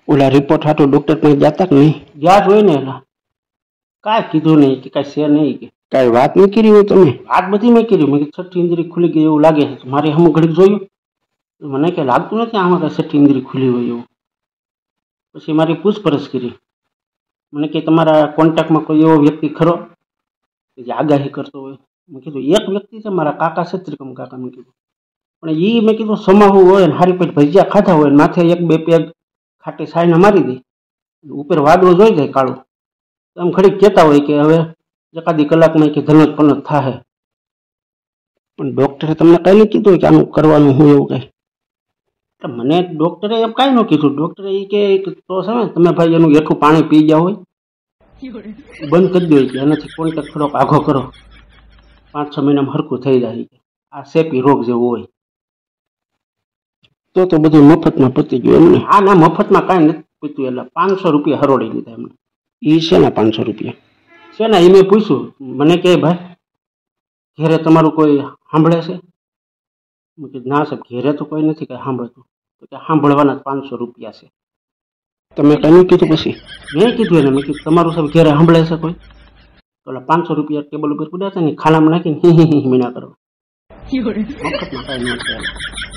ઓલા report હાટું doctor પાસે જતા કે નહીં? ગયા જ હોય ને એલા, કાંઈ કીધું નહીં કે કાંઈ છે નહીં કે કાંઈ વાત નહીં કરી હોય તમે? વાત બધી મેં કરી. મેં કીધું છઠ્ઠી ઇન્દ્રિય ખુલી ગઈ એવું લાગે છે. મારે હમ ઘડીક જોયું, મને કંઈ લાગતું નથી આમાં કાંઈ છઠ્ઠી ઇન્દ્રિય ખુલી હોય એવું. પછી મારી પૂછપરછ કરી. મને કે તમારા કોન્ટેક્ટમાં કોઈ એવો વ્યક્તિ ખરો કે જે આગાહી કરતો હોય? મેં કીધું એક વ્યક્તિ છે, મારા કાકા છે, ત્રિકમ કાકા. મેં કીધું પણ એ મેં કીધું સમાવું હોય ને હારી પેટ ભજીયા ખાધા હોય ને માથે એક બે પેગ ખાટી સાઈને મારી દે, ઉપર વાદળો જોઈ જાય કાળું, એમ ઘડીક કહેતા હોય કે હવે એકાદી કલાકમાં કે ધનત પનત થાય. પણ ડોક્ટરે તમને કઈ નહીં કીધું કે આનું કરવાનું હું એવું કઈ? મને ડોક્ટરે એમ કાંઈ ન કીધું. ડોક્ટરે એ કે તો છે ને તમે ભાઈ એનું એઠું પાણી પી ગયા હોય બંધ કરી દો કે એનાથી કોન્ટેક્ટ થોડોક આઘો કરો, 5-6 મહિનામાં હરખું થઈ જાય. આ સેપી રોગ જેવું હોય. તો બધું મફતમાં પતી ગયું એમને? હા ના, મફતમાં કાંઈ નથી પીતું. એટલે 500 રૂપિયા હરોડી લીધા એમને. એ છે ને 500 રૂપિયા છે ને? એ મેં પૂછ્યું. મને કહે ભાઈ ઘેરે તમારું કોઈ સાંભળે છે? મેં કીધું ના સાહેબ, ઘેરે તો કોઈ નથી કંઈ સાંભળતું. તો કે સાંભળવાના 500 રૂપિયા છે. તમે કઈ કીધું? પછી મેં કીધું એને, મેં કીધું તમારું સાહેબ ઘેરે સાંભળે છે કોઈ? તો 500 રૂપિયા ટેબલ ઉપર પડ્યા હતા ને ખાનામાં નાખીને મીના કરવા. મફતમાં કાંઈ ન થાય.